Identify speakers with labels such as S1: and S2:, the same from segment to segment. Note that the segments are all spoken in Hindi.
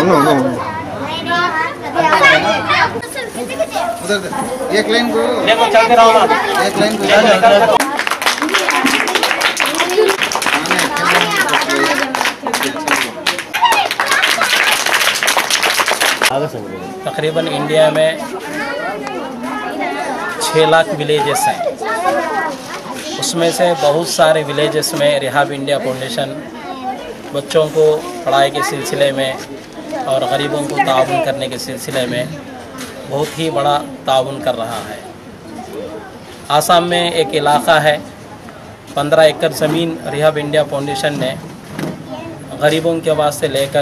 S1: उधर एक लाइन को
S2: चलते रहो ना,
S1: एक लाइन को
S2: तकरीबन इंडिया में 6 लाख विलेजेस हैं। उसमें से बहुत सारे विलेजेस में रिहाब इंडिया फाउंडेशन बच्चों को पढ़ाई के सिलसिले में और गरीबों को ताउन करने के सिलसिले में बहुत ही बड़ा ताउन कर रहा है। आसाम में एक इलाका है, 15 एकड़ ज़मीन रिहाब इंडिया फाउंडेशन ने गरीबों के वास्ते लेकर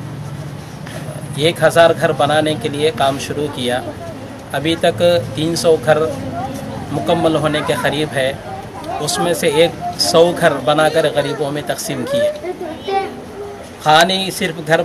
S2: 1000 घर बनाने के लिए काम शुरू किया। अभी तक 300 घर मुकम्मल होने के करीब है। उसमें से 100 घर बनाकर गरीबों में तकसीम किए। खाने सिर्फ घर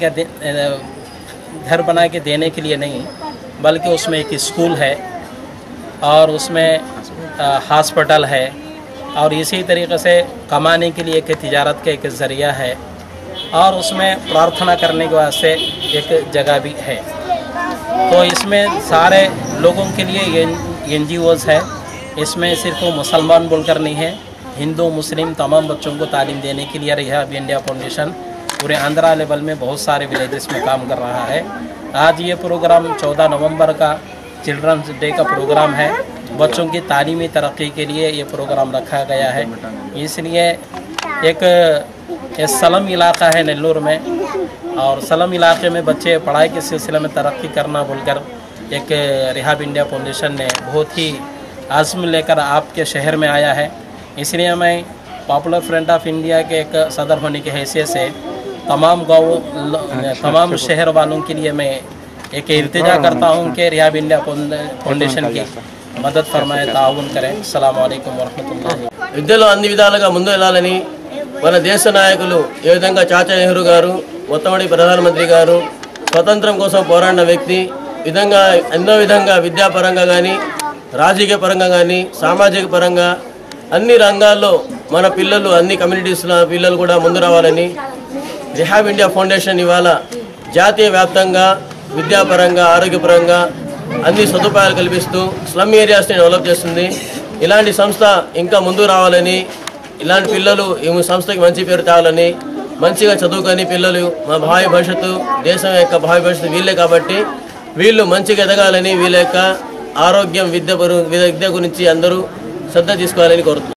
S2: बना के देने के लिए नहीं, बल्कि उसमें एक स्कूल है और उसमें हॉस्पिटल है और इसी तरीके से कमाने के लिए एक तिजारत का एक ज़रिया है और उसमें प्रार्थना करने के वास्ते एक जगह भी है। तो इसमें सारे लोगों के लिए ये NGOs है। इसमें सिर्फ मुसलमान बोलकर नहीं है, हिंदू मुस्लिम तमाम बच्चों को तालीम देने के लिए रिहाब इंडिया फाउंडेशन पूरे आंध्रा लेवल में बहुत सारे विलेजेस में काम कर रहा है। आज ये प्रोग्राम 14 नवंबर का चिल्ड्रंस डे का प्रोग्राम है। बच्चों की तालीमी तरक्की के लिए ये प्रोग्राम रखा गया है। इसलिए एक सलम इलाका है नेल्लूर में, और सलम इलाके में बच्चे पढ़ाई के सिलसिले में तरक्की करना बोलकर एक रिहाब इंडिया फाउंडेशन ने बहुत ही आज़म लेकर आपके शहर में आया है। इसलिए मैं पॉपुलर फ्रंट ऑफ इंडिया के एक सदर होने की हैसियत से तमाम शहर वालों के लिए मैं एक इल्तिजा करता हूँ कि रिहाब इंडिया फाउंडेशन की मदद फरमाए, ताउन करें। अस्सलाम वालेकुम वरहमतुल्लाहि।
S3: విద్యలో అన్ని విధాలుగా ముందు వెళ్ళాలని మన దేశ నాయకులు ఏ విధంగా చాచా నెహ్రూ గారు, మొట్టమొదటి ప్రధానమంత్రి గారు స్వతంత్రం కోసం పోరాడిన వ్యక్తి విధంగా ఎన్నో విధంగా విద్యాపరంగా కానీ, రాజకీయ పరంగా కానీ, సామాజిక పరంగా అన్ని రంగాల్లో మన పిల్లలు, అన్ని కమ్యూనిటీస్ల పిల్లలు కూడా ముందు రావాలని రిహాబ్ ఇండియా ఫౌండేషన్ ఇవాళ జాతీయ వ్యాప్తంగా విద్యాపరంగా, ఆరోగ్యపరంగా అన్ని సదుపాయాలు కల్పిస్తూ స్లమ్ ఏరియాస్ని డెవలప్ చేస్తుంది. ఇలాంటి సంస్థ ఇంకా ముందుకు రావాలని, ఇలాంటి పిల్లలు ఈ సంస్థకి మంచి పేరు తేవాలని, మంచిగా చదువుకొని పిల్లలు మా భావి భవిష్యత్తు, దేశం యొక్క భావి భవిష్యత్తు వీళ్ళే కాబట్టి వీళ్ళు మంచిగా ఎదగాలని, వీళ్ళ యొక్క ఆరోగ్యం, విద్య గురించి అందరూ శ్రద్ధ తీసుకోవాలని కోరుతున్నాను.